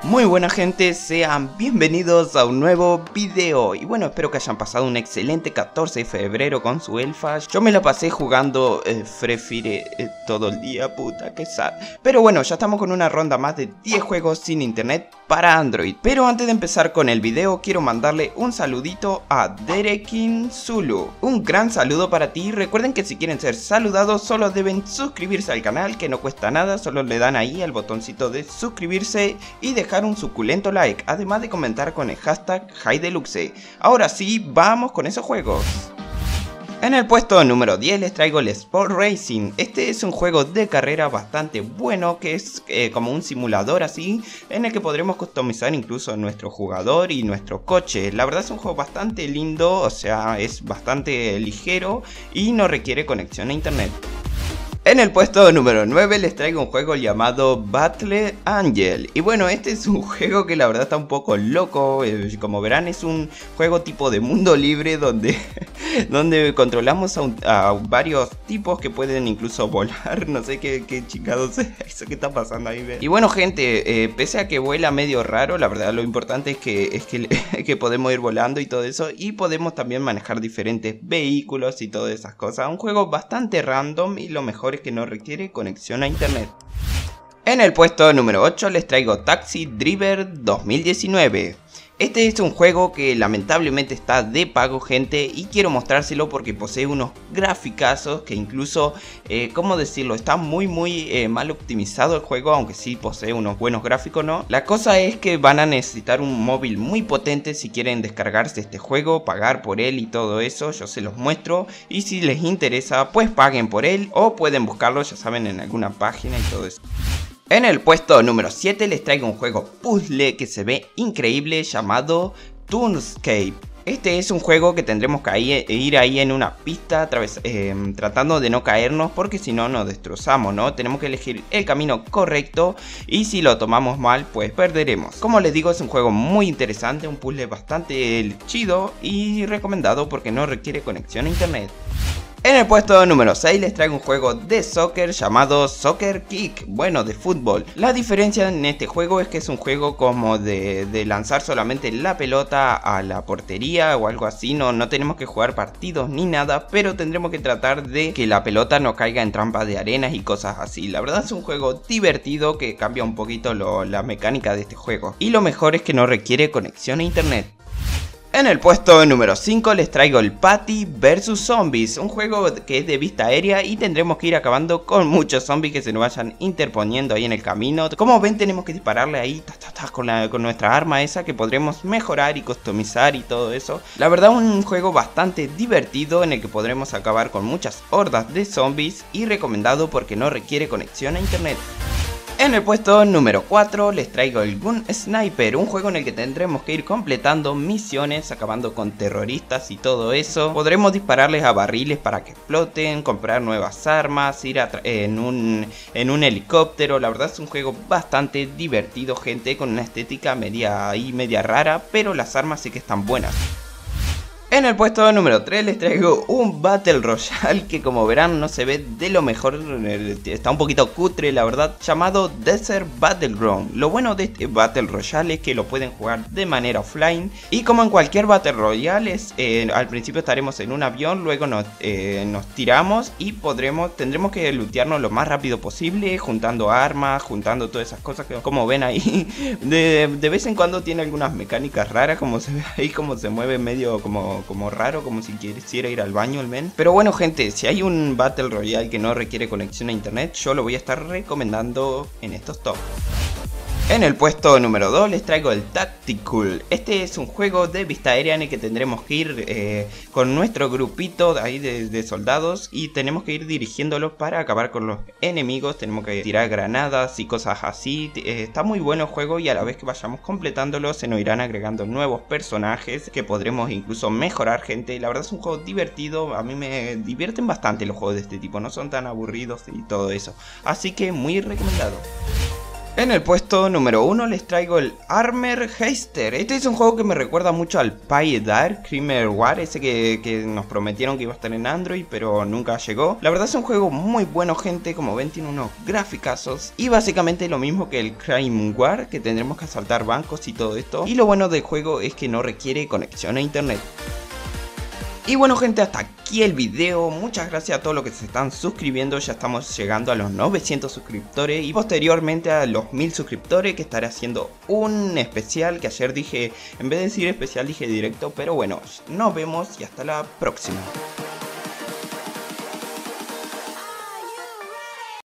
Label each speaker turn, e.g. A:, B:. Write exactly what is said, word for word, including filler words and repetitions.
A: Muy buena gente, sean bienvenidos a un nuevo video. Y bueno, espero que hayan pasado un excelente catorce de febrero con su elfa. Yo me la pasé jugando eh, Free Fire eh, todo el día, puta que sad. Pero bueno, ya estamos con una ronda más de diez juegos sin internet para Android. Pero antes de empezar con el video, quiero mandarle un saludito a Derekin Zulu. Un gran saludo para ti. Recuerden que si quieren ser saludados solo deben suscribirse al canal, que no cuesta nada. Solo le dan ahí al botoncito de suscribirse y dejar un suculento like, además de comentar con el hashtag HiDeluxe. Ahora sí, vamos con esos juegos. En el puesto número diez les traigo el Sport Racing. Este es un juego de carrera bastante bueno, que es eh, como un simulador así, en el que podremos customizar incluso nuestro jugador y nuestro coche. La verdad es un juego bastante lindo, o sea, es bastante ligero y no requiere conexión a internet. En el puesto número nueve les traigo un juego llamado Battle Angel. Y bueno, este es un juego que la verdad está un poco loco. eh, Como verán, es un juego tipo de mundo libre donde, donde controlamos a, un, a varios tipos que pueden incluso volar. No sé qué, qué chingados es eso que está pasando ahí, ¿ven? Y bueno gente, eh, pese a que vuela medio raro, la verdad lo importante es que, es que, que podemos ir volando y todo eso. Y podemos también manejar diferentes vehículos y todas esas cosas. Un juego bastante random y lo mejor que no requiere conexión a internet. En el puesto número ocho les traigo Taxi Driver dos mil diecinueve. Este es un juego que lamentablemente está de pago, gente, y quiero mostrárselo porque posee unos graficazos que incluso, eh, ¿cómo decirlo? Está muy muy eh, mal optimizado el juego, aunque sí posee unos buenos gráficos, ¿no? La cosa es que van a necesitar un móvil muy potente si quieren descargarse este juego, pagar por él y todo eso. Yo se los muestro y si les interesa pues paguen por él o pueden buscarlo, ya saben, en alguna página y todo eso. En el puesto número siete les traigo un juego puzzle que se ve increíble llamado Toonscape. Este es un juego que tendremos que ir ahí en una pista través, eh, tratando de no caernos, porque si no nos destrozamos, ¿no? Tenemos que elegir el camino correcto y si lo tomamos mal pues perderemos. Como les digo, es un juego muy interesante, un puzzle bastante chido y recomendado porque no requiere conexión a internet. En el puesto número seis les traigo un juego de soccer llamado Soccer Kick, bueno, de fútbol. La diferencia en este juego es que es un juego como de, de lanzar solamente la pelota a la portería o algo así. No, no tenemos que jugar partidos ni nada, pero tendremos que tratar de que la pelota no caiga en trampas de arenas y cosas así. La verdad es un juego divertido que cambia un poquito lo, la mecánica de este juego. Y lo mejor es que no requiere conexión a internet. En el puesto número cinco les traigo el Patty versus Zombies, un juego que es de vista aérea y tendremos que ir acabando con muchos zombies que se nos vayan interponiendo ahí en el camino. Como ven, tenemos que dispararle ahí ta, ta, ta, con, la, con nuestra arma esa que podremos mejorar y customizar y todo eso. La verdad, un juego bastante divertido en el que podremos acabar con muchas hordas de zombies y recomendado porque no requiere conexión a internet. En el puesto número cuatro les traigo el Gun Sniper, un juego en el que tendremos que ir completando misiones, acabando con terroristas y todo eso. Podremos dispararles a barriles para que exploten, comprar nuevas armas, ir a en, un, en un helicóptero. La verdad es un juego bastante divertido, gente, con una estética media ahí, media rara, pero las armas sí que están buenas. En el puesto número tres les traigo un Battle Royale que, como verán, no se ve de lo mejor, está un poquito cutre la verdad, llamado Desert Battleground. Lo bueno de este Battle Royale es que lo pueden jugar de manera offline y como en cualquier Battle Royale es, eh, al principio estaremos en un avión, luego nos, eh, nos tiramos y podremos, tendremos que lootearnos lo más rápido posible, juntando armas, juntando todas esas cosas que, como ven ahí, de, de vez en cuando tiene algunas mecánicas raras, como se ve ahí, como se mueve medio como como raro, como si quisiera ir al baño el men. Pero bueno gente, si hay un Battle Royale que no requiere conexión a internet, yo lo voy a estar recomendando en estos top. En el puesto número dos les traigo el Tactical. Este es un juego de vista aérea en el que tendremos que ir eh, con nuestro grupito de, ahí de, de soldados y tenemos que ir dirigiéndolos para acabar con los enemigos. Tenemos que tirar granadas y cosas así. Eh, está muy bueno el juego y a la vez que vayamos completándolo se nos irán agregando nuevos personajes que podremos incluso mejorar, gente. La verdad es un juego divertido, a mí me divierten bastante los juegos de este tipo, no son tan aburridos y todo eso. Así que muy recomendado. En el puesto número uno les traigo el Armor Heister. Este es un juego que me recuerda mucho al Pi Dark Criminal War, ese que, que nos prometieron que iba a estar en Android, pero nunca llegó. La verdad es un juego muy bueno, gente, como ven tiene unos graficazos. Y básicamente lo mismo que el Crime War, que tendremos que asaltar bancos y todo esto. Y lo bueno del juego es que no requiere conexión a internet. Y bueno, gente, hasta aquí el video. Muchas gracias a todos los que se están suscribiendo. Ya estamos llegando a los novecientos suscriptores y posteriormente a los mil suscriptores, que estaré haciendo un especial, que ayer dije, en vez de decir especial dije directo. Pero bueno, nos vemos y hasta la próxima.